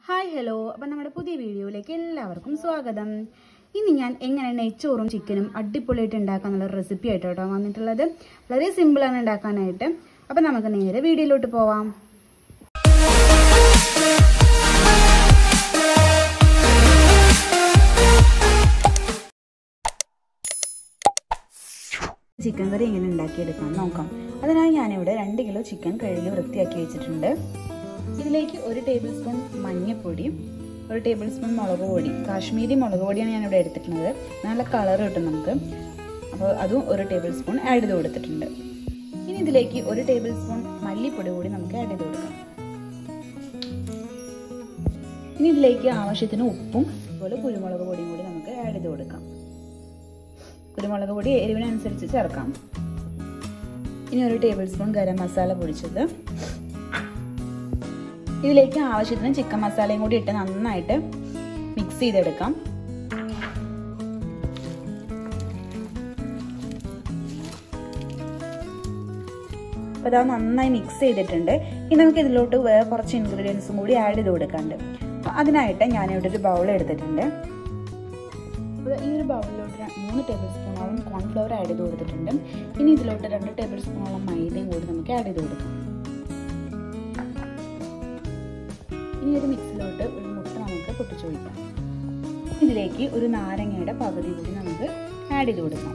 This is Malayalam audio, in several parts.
ഹായ് ഹലോ, അപ്പം നമ്മുടെ പുതിയ വീഡിയോയിലേക്ക് എല്ലാവർക്കും സ്വാഗതം. ഇനി ഞാൻ എങ്ങനെ നെയ്ച്ചോറും ചിക്കനും അടിപൊളിയായിട്ട് ഉണ്ടാക്കാന്നുള്ള റെസിപ്പി ആയിട്ട് കേട്ടോ വന്നിട്ടുള്ളത്. വളരെ സിമ്പിളാണ് ഉണ്ടാക്കാനായിട്ട്. അപ്പം നമുക്ക് നേരെ വീഡിയോയിലോട്ട് പോവാം. ചിക്കൻ കറി എങ്ങനെ ഉണ്ടാക്കിയെടുക്കാം നോക്കാം. അതിനായി ഞാനിവിടെ 2 കിലോ ചിക്കൻ കഴുകി വൃത്തിയാക്കി വെച്ചിട്ടുണ്ട്. ഇതിലേക്ക് 1 ടേബിൾ സ്പൂൺ മഞ്ഞൾപ്പൊടിയും 1 ടേബിൾ സ്പൂൺ മുളക് പൊടി, കാശ്മീരി മുളക് പൊടിയാണ് ഞാനിവിടെ എടുത്തിട്ടുള്ളത്. നല്ല കളർ കിട്ടും നമുക്ക്. അപ്പോൾ അതും 1 ടേബിൾ സ്പൂൺ ആഡ് ചെയ്ത് കൊടുത്തിട്ടുണ്ട്. ഇനി ഇതിലേക്ക് 1 ടേബിൾ സ്പൂൺ മല്ലിപ്പൊടി കൂടി നമുക്ക് ആഡ് ചെയ്ത് കൊടുക്കാം. ഇനി ഇതിലേക്ക് ആവശ്യത്തിന് ഉപ്പും അതുപോലെ കുരുമുളക് പൊടിയും കൂടി നമുക്ക് ആഡ് ചെയ്ത് കൊടുക്കാം. കുരുമുളക് പൊടി എരിവിനനുസരിച്ച് ചേർക്കാം. ഇനി 1 ടേബിൾ സ്പൂൺ ഗരം മസാല പൊടിച്ചത്, ഇതിലേക്ക് ആവശ്യത്തിന് ചിക്കൻ മസാലയും കൂടി ഇട്ട് നന്നായിട്ട് മിക്സ് ചെയ്തെടുക്കാം. അപ്പോൾ അത് നന്നായി മിക്സ് ചെയ്തിട്ടുണ്ട്. ഇനി നമുക്ക് ഇതിലോട്ട് വേറെ കുറച്ച് ഇൻഗ്രീഡിയൻസും കൂടി ആഡ് ചെയ്ത് കൊടുക്കാനുണ്ട്. അതിനായിട്ട് ഞാനിവിടെ ഒരു ബൗൾ എടുത്തിട്ടുണ്ട്. ഈ ഒരു ബൗളിലോട്ട് 3 ടേബിൾ സ്പൂണോളം കോൺഫ്ലവർ ആഡ് ചെയ്ത് കൊടുത്തിട്ടുണ്ട്. ഇനി ഇതിലോട്ട് 2 ടേബിൾ സ്പൂണോളം മൈദയും കൂടി നമുക്ക് ആഡ് ചെയ്ത് കൊടുക്കാം. ഇനി ഒരു മിക്സിലോട്ട് ഒരു മുട്ട നമുക്ക് പൊട്ടിച്ചൊഴിക്കാം. ഇതിലേക്ക് ഒരു നാരങ്ങയുടെ പകുതി കൂടി നമുക്ക് ആഡ് ചെയ്ത് കൊടുക്കാം.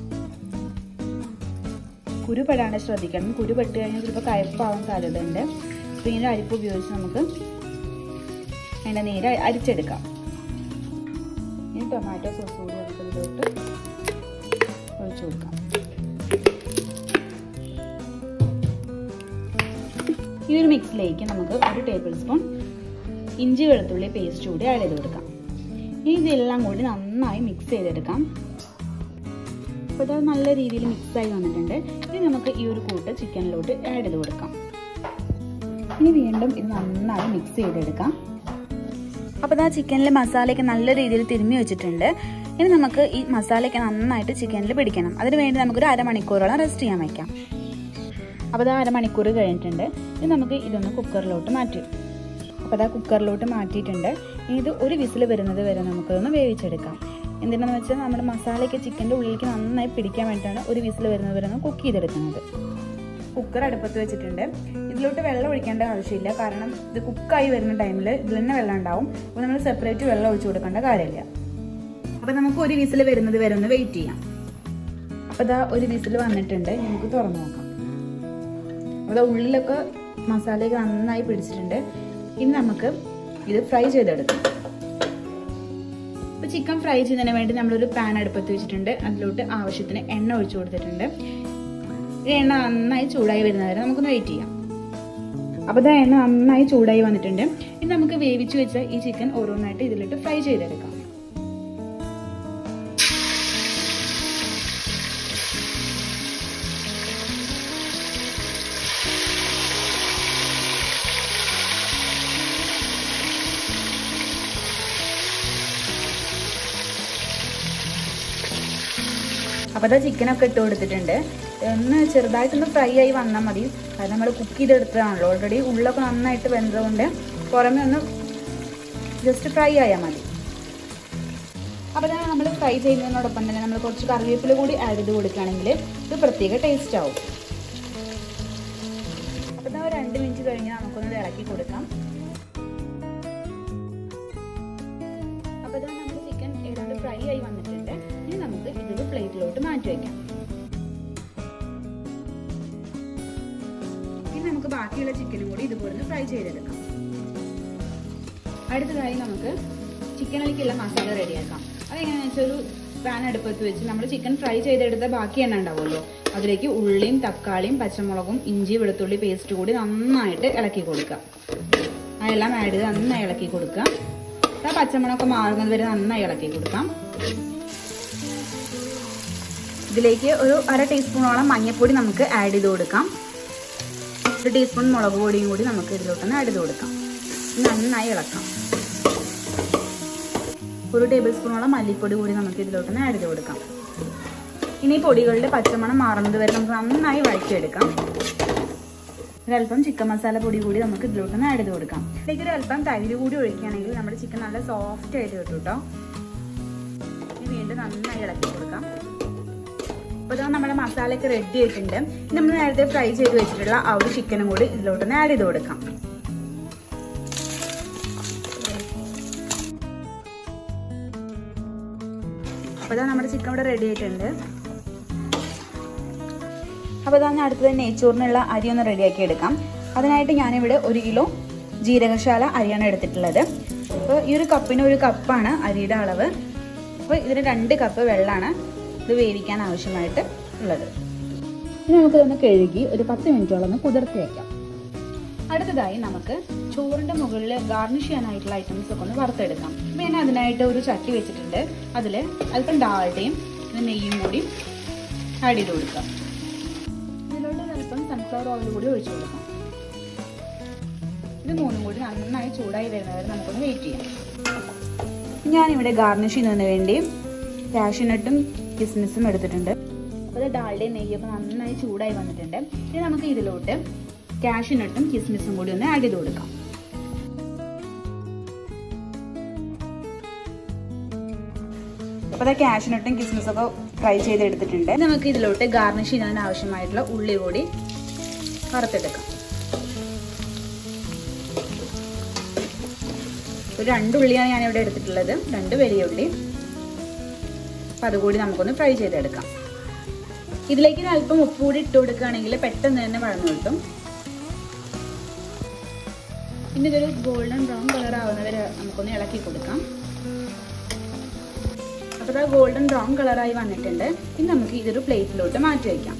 കുരു പെടാണ്ട് ശ്രദ്ധിക്കണം. കുരു പെട്ട് കഴിഞ്ഞാൽ ചിലപ്പോൾ കയ്പ്പാവാൻ സാധ്യതയുണ്ട്. അപ്പോൾ ഇങ്ങനെ അരിപ്പ് ഉപയോഗിച്ച് നമുക്ക് അതിൻ്റെ നീര് അരിച്ചെടുക്കാം. ഇനി ടൊമാറ്റോ സോസ് കൂടി നമുക്ക് ഇതിലോട്ട് ഒഴിച്ചു കൊടുക്കാം. ഈ ഒരു മിക്സിലേക്ക് നമുക്ക് 1 ടേബിൾ സ്പൂൺ ഇഞ്ചി വെളുത്തുള്ളി പേസ്റ്റ് കൂടി ആഡ് ചെയ്ത് കൊടുക്കാം. ഇനി ഇതെല്ലാം കൂടി നന്നായി മിക്സ് ചെയ്തെടുക്കാം. അപ്പോൾ ഇത് നല്ല രീതിയിൽ മിക്സായി വന്നിട്ടുണ്ട്. ഇനി നമുക്ക് ഈ ഒരു കൂട്ട് ചിക്കനിലോട്ട് ആഡ് ചെയ്ത് കൊടുക്കാം. ഇനി വീണ്ടും ഇത് നന്നായി മിക്സ് ചെയ്തെടുക്കാം. അപ്പോൾ ഇതാ ചിക്കനിൽ മസാലയൊക്കെ നല്ല രീതിയിൽ തിരുമ്മി വെച്ചിട്ടുണ്ട്. ഇനി നമുക്ക് ഈ മസാലയൊക്കെ നന്നായിട്ട് ചിക്കനിൽ പിടിക്കണം. അതിന് വേണ്ടി നമുക്കൊരു അരമണിക്കൂറോളം റെസ്റ്റ് ചെയ്യാൻ വയ്ക്കാം. അപ്പോൾ അത് അരമണിക്കൂർ കഴിഞ്ഞിട്ടുണ്ട്. ഇനി നമുക്ക് ഇതൊന്ന് കുക്കറിലോട്ട് മാറ്റി. അപ്പോൾ അതാ കുക്കറിലോട്ട് മാറ്റിയിട്ടുണ്ട്. ഇത് ഒരു വിസിൽ വരുന്നത് വരെ നമുക്കൊന്ന് വേവിച്ചെടുക്കാം. എന്തിനാന്ന് വെച്ചാൽ നമ്മുടെ മസാലയൊക്കെ ചിക്കൻ്റെ ഉള്ളിലേക്ക് നന്നായി പിടിക്കാൻ വേണ്ടിയിട്ടാണ് ഒരു വിസിൽ വരുന്നത് വരെ ഒന്ന് കുക്ക് ചെയ്തെടുക്കുന്നത്. കുക്കർ അടുപ്പത്ത് വെച്ചിട്ടുണ്ട്. ഇതിലോട്ട് വെള്ളം ഒഴിക്കേണ്ട ആവശ്യമില്ല. കാരണം ഇത് കുക്കായി വരുന്ന ടൈമിൽ ഇതിൽ തന്നെ വെള്ളം ഉണ്ടാവും. അപ്പോൾ നമ്മൾ സെപ്പറേറ്റ് വെള്ളം ഒഴിച്ചു കൊടുക്കേണ്ട കാര്യമില്ല. അപ്പോൾ നമുക്ക് ഒരു വിസിൽ വരുന്നത് വരെ ഒന്ന് വെയിറ്റ് ചെയ്യാം. അപ്പോൾ ഇതാ ഒരു വിസിൽ വന്നിട്ടുണ്ട്. നമുക്ക് തുറന്നു നോക്കാം. അപ്പോൾ ഉള്ളിലൊക്കെ മസാലയൊക്കെ നന്നായി പിടിച്ചിട്ടുണ്ട്. ഇനി നമുക്ക് ഇത് ഫ്രൈ ചെയ്തെടുക്കാം. അപ്പോൾ ചിക്കൻ ഫ്രൈ ചെയ്യുന്നതിന് വേണ്ടി നമ്മളൊരു പാൻ അടുപ്പത്ത് വെച്ചിട്ടുണ്ട്. അതിലോട്ട് ആവശ്യത്തിന് എണ്ണ ഒഴിച്ചു കൊടുത്തിട്ടുണ്ട്. ഈ എണ്ണ നന്നായി ചൂടായി വരുന്നവരെ നമുക്കൊന്ന് വെയിറ്റ് ചെയ്യാം. അപ്പോൾ ഇത് എണ്ണ നന്നായി ചൂടായി വന്നിട്ടുണ്ട്. ഇനി നമുക്ക് വേവിച്ച് വെച്ച ഈ ചിക്കൻ ഓരോന്നായിട്ട് ഇതിലിട്ട് ഫ്രൈ ചെയ്തെടുക്കാം. അപ്പോൾ അത് ചിക്കനൊക്കെ ഇട്ട് കൊടുത്തിട്ടുണ്ട്. ഒന്ന് ചെറുതായിട്ടൊന്ന് ഫ്രൈ ആയി വന്നാൽ മതി. കാരണം നമ്മൾ കുക്ക് ചെയ്തെടുത്തതാണല്ലോ. ഓൾറെഡി ഉള്ളൊക്കെ നന്നായിട്ട് വെന്തതുകൊണ്ട് പുറമെ ഒന്ന് ജസ്റ്റ് ഫ്രൈ ആയാൽ മതി. അപ്പോൾ തന്നെ നമ്മൾ ഫ്രൈ ചെയ്യുന്നതിനോടൊപ്പം തന്നെ നമ്മൾ കുറച്ച് കറിവേപ്പില കൂടി ആഡ് ചെയ്ത് കൊടുക്കുകയാണെങ്കിൽ ഇത് പ്രത്യേക ടേസ്റ്റ് ആവും. അപ്പോൾ തന്നെ 2 മിനിറ്റ് കഴിഞ്ഞാൽ നമുക്കൊന്ന് ഇളക്കി കൊടുക്കാം. അപ്പോൾ ഇതാണ് നമ്മുടെ ചിക്കൻ ഏതാണ്ട് ഫ്രൈ ആയി വന്നിട്ടുണ്ട്. ഇനി നമുക്ക് ഇതൊരു പ്ലേറ്റിലോട്ട് മാറ്റി വയ്ക്കാം. ഇനി നമുക്ക് ബാക്കിയുള്ള ചിക്കനും കൂടി ഇതുപോലെ ഫ്രൈ ചെയ്തെടുക്കാം. അടുത്തതായി നമുക്ക് ചിക്കനിലേക്കുള്ള മസാല റെഡിയാക്കാം. അതെങ്ങനെയാണെന്ന് വെച്ചാൽ ഒരു പാൻ അടുപ്പത്ത് വെച്ച് നമ്മൾ ചിക്കൻ ഫ്രൈ ചെയ്തെടുത്ത ബാക്കി എണ്ണ ഉണ്ടാവുമല്ലോ, അതിലേക്ക് ഉള്ളിയും തക്കാളിയും പച്ചമുളകും ഇഞ്ചി വെളുത്തുള്ളി പേസ്റ്റ് കൂടി നന്നായിട്ട് ഇളക്കി കൊടുക്കുക. അതെല്ലാം ആഡ് ചെയ്ത് നന്നായി ഇളക്കി കൊടുക്കുക. ആ പച്ചമുളകൊക്കെ മാറുന്നത് വരെ നന്നായി ഇളക്കി കൊടുക്കാം. ഇതിലേക്ക് ഒരു 1/2 ടീസ്പൂണോളം മഞ്ഞൾപ്പൊടി നമുക്ക് ആഡ് ചെയ്ത് കൊടുക്കാം. 1 ടീസ്പൂൺ മുളക് പൊടിയും കൂടി നമുക്ക് ഇതിലോട്ടൊന്ന് ആഡ് ചെയ്ത് കൊടുക്കാം. നന്നായി ഇളക്കാം. 1 ടേബിൾ സ്പൂണോളം മല്ലിപ്പൊടി കൂടി നമുക്ക് ഇതിലോട്ടൊന്ന് ആഡ് ചെയ്ത് കൊടുക്കാം. ഇനി പൊടികളുടെ പച്ചമണം മാറുന്നത് വരെ നമുക്ക് നന്നായി വഴറ്റിയെടുക്കാം. ഒരല്പം ചിക്കൻ മസാല പൊടി കൂടി നമുക്ക് ഇതിലോട്ടൊന്ന് ആഡ് ചെയ്ത് കൊടുക്കാം. ഇതിലേക്ക് ഒരു അല്പം തൈര് കൂടി ഒഴിക്കുകയാണെങ്കിൽ നമ്മുടെ ചിക്കൻ നല്ല സോഫ്റ്റ് ആയിട്ട് കിട്ടും കേട്ടോ. ഇനി വീണ്ടും നന്നായി ഇളക്കി കൊടുക്കാം. അപ്പോൾ ഇതാ നമ്മുടെ മസാലയൊക്കെ റെഡി ആയിട്ടുണ്ട്. നമ്മൾ നേരത്തെ ഫ്രൈ ചെയ്ത് വെച്ചിട്ടുള്ള ആ ഒരു ചിക്കനും കൂടി ഇതിലോട്ടൊന്ന് ആഡ് ചെയ്ത് കൊടുക്കാം. അപ്പോൾ ഇതാ നമ്മുടെ ചിക്കൻ ഇവിടെ റെഡി ആയിട്ടുണ്ട്. അപ്പോൾ ഇതാണ് അടുത്തത് നെയ്ച്ചോറിനുള്ള അരി ഒന്ന് റെഡിയാക്കി എടുക്കാം. അതിനായിട്ട് ഞാനിവിടെ 1 കിലോ ജീരകശാല അരിയാണ് എടുത്തിട്ടുള്ളത്. അപ്പോൾ ഈ ഒരു കപ്പിന് 1 കപ്പാണ് അരിയുടെ അളവ്. അപ്പോൾ ഇതിന് 2 കപ്പ് വെള്ളമാണ് ഇത് വേവിക്കാൻ ആവശ്യമായിട്ട് ഉള്ളത്. ഇനി നമുക്കിതൊന്ന് കഴുകി ഒരു 10 മിനിറ്റോളം ഒന്ന് കുതിർത്തി വയ്ക്കാം. അടുത്തതായി നമുക്ക് ചോറിൻ്റെ മുകളിൽ ഗാർണിഷ് ചെയ്യാനായിട്ടുള്ള ഐറ്റംസ് ഒക്കെ ഒന്ന് വറുത്തെടുക്കാം. അപ്പോൾ ഞാൻ അതിനായിട്ട് ഒരു ചട്ടി വെച്ചിട്ടുണ്ട്. അതിൽ അല്പം ഡാൽഡയും നെയ്യും കൂടി ആഡ് ചെയ്ത് കൊടുക്കാം. ഇതിലോട്ട് അല്പം സൺഫ്ലവർ ഓയിൽ കൂടി ഒഴിച്ചു കൊടുക്കാം. ഇത് മൂന്നും കൂടി നന്നായി ചൂടായി വരുന്നവരെ നമുക്കൊന്ന് വെയിറ്റ് ചെയ്യാം. ഞാനിവിടെ ഗാർണിഷ് ചെയ്യുന്നതിന് വേണ്ടി കാഷ്യൂനട്ടും കിസ്മിസും എടുത്തിട്ടുണ്ട്. അപ്പോൾ ഇത് ഡാൽഡയും നെയ്യൊക്കെ നന്നായി ചൂടായി വന്നിട്ടുണ്ട്. ഇനി നമുക്ക് ഇതിലോട്ട് കാഷ്യൂനട്ടും കിസ്മിസും കൂടി ഒന്ന് ആഡ് ചെയ്ത് കൊടുക്കാം. അപ്പോൾ അത് കാഷ്യൂനട്ടും കിസ്മിസൊക്കെ ഫ്രൈ ചെയ്തെടുത്തിട്ടുണ്ട്. നമുക്ക് ഇതിലോട്ട് ഗാർണിഷ് ചെയ്യാൻ ആവശ്യമായിട്ടുള്ള ഉള്ളി കൂടി വറുത്തെടുക്കാം. ഒരു 2 ഉള്ളിയാണ് ഞാനിവിടെ എടുത്തിട്ടുള്ളത്, 2 വലിയ ഉള്ളി. അപ്പോൾ അതുകൂടി നമുക്കൊന്ന് ഫ്രൈ ചെയ്തെടുക്കാം. ഇതിലേക്ക് അല്പം ഉപ്പ് കൂടി ഇട്ട് കൊടുക്കുകയാണെങ്കിൽ പെട്ടെന്ന് തന്നെ വഴന്നു കിട്ടും. പിന്നെ ഇതൊരു ഗോൾഡൻ ബ്രൗൺ കളർ ആവുന്നവരെ നമുക്കൊന്ന് ഇളക്കി കൊടുക്കാം. അപ്പോൾ അത് ഗോൾഡൻ ബ്രൗൺ കളറായി വന്നിട്ടുണ്ട്. ഇനി നമുക്ക് ഇതൊരു പ്ലേറ്റിലോട്ട് മാറ്റി വയ്ക്കാം.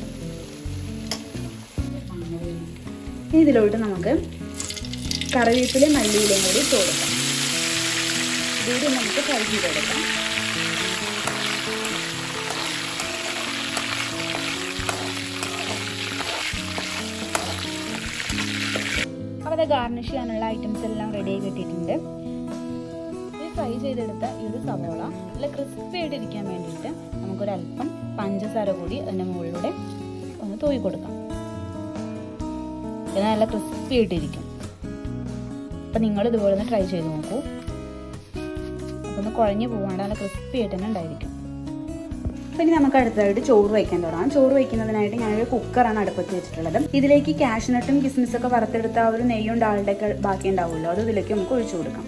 ഇതിലോട്ട് നമുക്ക് കറിവേപ്പിലയും മല്ലിയിലയും കൂടി ഇട്ട് കൊടുക്കാം. ഇതുകൂടി നമുക്ക് ഫ്രൈ ചെയ്തെടുക്കാം. അപ്പോൾ അത് ഗാർണിഷ് ചെയ്യാനുള്ള ഐറ്റംസ് എല്ലാം റെഡി ആയി കിട്ടിയിട്ടുണ്ട്. ഇത് ഫ്രൈ ചെയ്തെടുത്ത ഈ ഒരു സവോള നല്ല ക്രിസ്പി ആയിട്ട് ഇരിക്കാൻ വേണ്ടിയിട്ട് നമുക്കൊരല്പം പഞ്ചസാര കൂടി അതിൻ്റെ മുകളിലൂടെ ഒന്ന് തൂവി കൊടുക്കാം. ഇത് നല്ല ക്രിസ്പി ആയിട്ടിരിക്കും. അപ്പം നിങ്ങൾ ഇതുപോലെ ഒന്ന് ട്രൈ ചെയ്ത് നോക്കൂ. അപ്പോൾ ഒന്ന് കുഴഞ്ഞു പോകാണ്ട് നല്ല ക്രിസ്പി ആയിട്ട് തന്നെ ഉണ്ടായിരിക്കും. പിന്നെ നമുക്ക് അടുത്തതായിട്ട് ചോറ് വയ്ക്കാൻ തുടങ്ങാം. ചോറ് വയ്ക്കുന്നതിനായിട്ട് ഞാനൊരു കുക്കറാണ് അടുപ്പത്ത് വെച്ചിട്ടുള്ളത്. ഇതിലേക്ക് കാഷ്യൂനട്ടും കിസ്മിസൊക്കെ വറുത്തെടുത്ത ആ ഒരു നെയ്യും ഡാൽഡയൊക്കെ ബാക്കി ഉണ്ടാവുമല്ലോ, അത് ഇതിലേക്ക് നമുക്ക് ഒഴിച്ചു കൊടുക്കാം.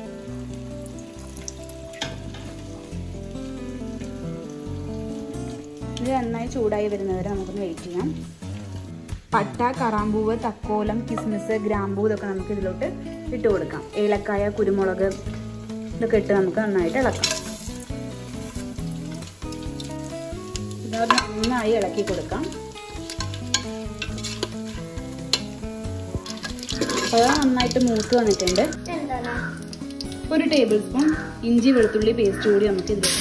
ഇത് നന്നായി ചൂടായി വരുന്നവരെ നമുക്കൊന്ന് വെയിറ്റ് ചെയ്യാം. പട്ട, കറാമ്പൂവ്, തക്കോലം, കിസ്മിസ്, ഗ്രാമ്പൂ ഇതൊക്കെ നമുക്ക് ഇതിലോട്ട് ഇട്ട് കൊടുക്കാം. ഏലക്കായ, കുരുമുളക് ഇതൊക്കെ ഇട്ട് നമുക്ക് നന്നായിട്ട് ഇളക്കാം. ഇത് നന്നായി ഇളക്കി കൊടുക്കാം. അത് നന്നായിട്ട് മൂത്ത് വന്നിട്ടുണ്ട്. 1 ടേബിൾ സ്പൂൺ ഇഞ്ചി വെളുത്തുള്ളി പേസ്റ്റ് കൂടി നമുക്ക് ഇതിൽ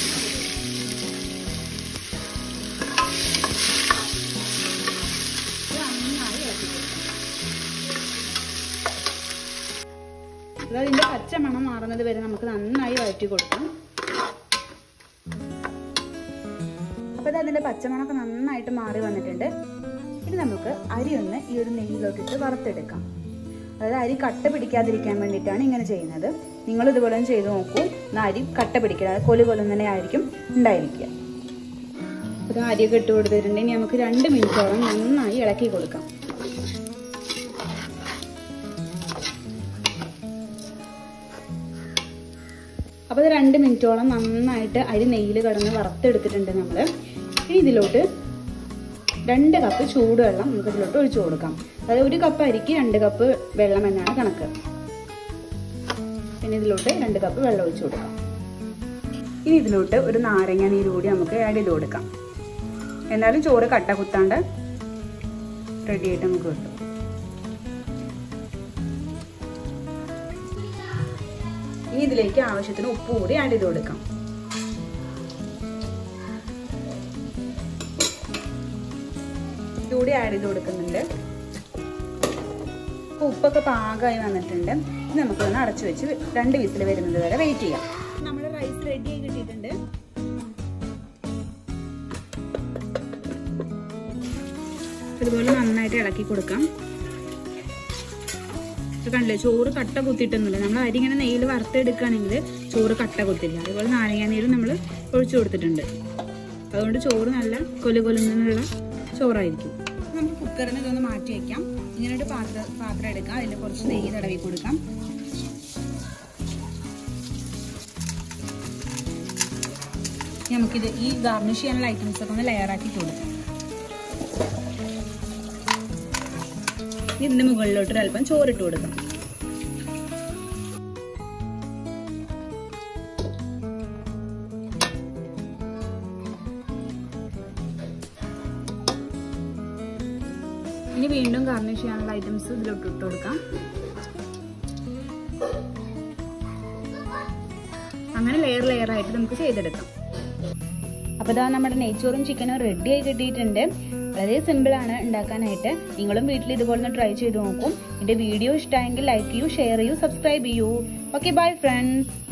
അതിൻ്റെ പച്ച മണം മാറുന്നത് വരെ നമുക്ക് നന്നായി വഴറ്റി കൊടുക്കാം. അപ്പോൾ ഇത് അതിൻ്റെ പച്ചമണമൊക്കെ നന്നായിട്ട് മാറി വന്നിട്ടുണ്ട്. ഇനി നമുക്ക് അരി ഒന്ന് ഈ ഒരു നെയ്യിലോട്ടിട്ട് വറുത്തെടുക്കാം. അതായത് അരി കട്ട പിടിക്കാതിരിക്കാൻ വേണ്ടിയിട്ടാണ് ഇങ്ങനെ ചെയ്യുന്നത്. നിങ്ങൾ ഇതുപോലെ ചെയ്ത് നോക്കൂ. അരി കട്ട പിടിക്കുക, കൊലു തന്നെ ആയിരിക്കും ഉണ്ടായിരിക്കുക. അപ്പോൾ അരിയൊക്കെ ഇട്ട് കൊടുത്തിട്ടുണ്ടെങ്കിൽ നമുക്ക് 2 മിനിറ്റോളം നന്നായി ഇളക്കി കൊടുക്കാം. അപ്പോൾ അത് 2 മിനിറ്റോളം നന്നായിട്ട് അരി നെയ്യിൽ കിടന്ന് വറുത്തെടുത്തിട്ടുണ്ട് നമ്മൾ. ഇനി ഇതിലോട്ട് 2 കപ്പ് ചൂടുവെള്ളം നമുക്ക് ഇതിലോട്ട് ഒഴിച്ചു കൊടുക്കാം. അതായത് 1 കപ്പ് അരിക്ക് 2 കപ്പ് വെള്ളം എന്നാണ് കണക്ക്. പിന്നെ ഇതിലോട്ട് 2 കപ്പ് വെള്ളം ഒഴിച്ചു കൊടുക്കാം. ഇനി ഇതിലോട്ട് ഒരു നാരങ്ങ നീര് കൂടി നമുക്ക് ആഡ് ചെയ്ത് കൊടുക്കാം. എന്നാലും ചോറ് കട്ട കുത്താണ്ട് റെഡിയായിട്ട് നമുക്ക് കിട്ടും. ഇനി ഇതിലേക്ക് ആവശ്യത്തിന് ഉപ്പ് കൂടി ആഡ് ചെയ്ത് കൊടുക്കാം. ഇതുകൂടി ആഡ് ചെയ്ത് കൊടുക്കുന്നുണ്ട്. ഉപ്പൊക്കെ പാകമായി വന്നിട്ടുണ്ട്. ഇനി നമുക്കൊന്ന് അടച്ചു വെച്ച് 2 വിസിൽ വരുന്നത് വരെ വെയിറ്റ് ചെയ്യാം. നമ്മുടെ റൈസ് റെഡി ആയി കിട്ടിയിട്ടുണ്ട്. ഇതുപോലെ നന്നായിട്ട് ഇളക്കി കൊടുക്കാം. കണ്ടില്ലേ, ചോറ് കട്ട കുത്തിയിട്ടൊന്നുമില്ല. നമ്മൾ അരി ഇങ്ങനെ നെയ്യിൽ വറുത്തെടുക്കുകയാണെങ്കിൽ ചോറ് കട്ട കുത്തില്ല. അതുപോലെ നാരങ്ങാനീരും നമ്മൾ ഒഴിച്ചു കൊടുത്തിട്ടുണ്ട്. അതുകൊണ്ട് ചോറ് നല്ല കൊലുകൊലുന്നുള്ള ചോറായിരിക്കും. നമുക്ക് കുക്കറിന് ഇതൊന്ന് മാറ്റി വയ്ക്കാം. ഇങ്ങനെ ഒരു പാത്രം എടുക്കാം. അതിൽ കുറച്ച് നെയ്യ് തടവി കൊടുക്കാം. നമുക്കിത് ഈ ഗാർണിഷ് ചെയ്യാനുള്ള ഐറ്റംസ് ഒക്കെ ഒന്ന് ലെയറാക്കി കൊടുക്കാം. ഇതിന്റെ മുകളിലോട്ട് അല്പം ചോറിട്ട് കൊടുക്കാം. ഇനി വീണ്ടും ഗാർണിഷ് ചെയ്യാനുള്ള ഐറ്റംസ് ഇതിലോട്ട് ഇട്ട് കൊടുക്കാം. അങ്ങനെ ലെയർ ആയിട്ട് നമുക്ക് ചെയ്തെടുക്കാം. അപ്പോൾ ഇതാ നമ്മുടെ നെയ്ച്ചോറും ചിക്കനും റെഡി ആയി കിട്ടിയിട്ടുണ്ട്. വളരെ സിമ്പിളാണ് ഉണ്ടാക്കാനായിട്ട്. നിങ്ങളും വീട്ടിൽ ഇതുപോലെ ഒന്ന് ട്രൈ ചെയ്ത് നോക്കും. എൻ്റെ വീഡിയോ ഇഷ്ടമായെങ്കിൽ ലൈക്ക് ചെയ്യൂ, ഷെയർ ചെയ്യൂ, സബ്സ്ക്രൈബ് ചെയ്യൂ. Okay, bye friends.